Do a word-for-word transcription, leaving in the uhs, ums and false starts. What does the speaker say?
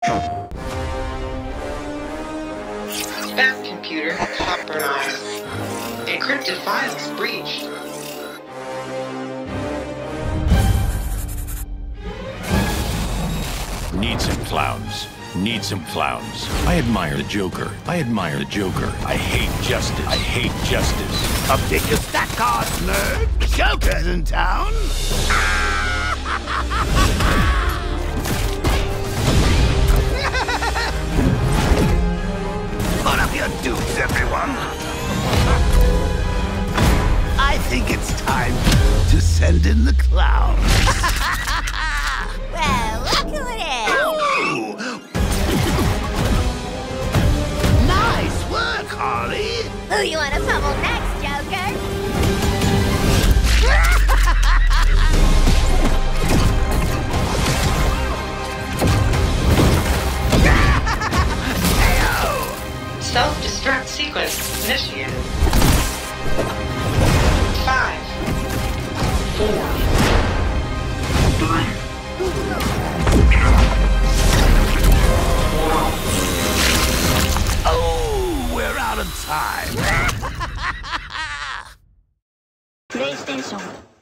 Spam computer compromised. Encrypted files breached. Need some clowns. Need some clowns. I admire the Joker. I admire the Joker. I hate justice. I hate justice. Update your stat cards, nerd. The Joker's in town. Put up your dukes, everyone. I think it's time to send in the clown. Well, look who it is. Ooh. Nice work, Harley. Who you want to pummel next, Joker? Self-destruct sequence initiated. Five, four, three, Oh, we're out of time. PlayStation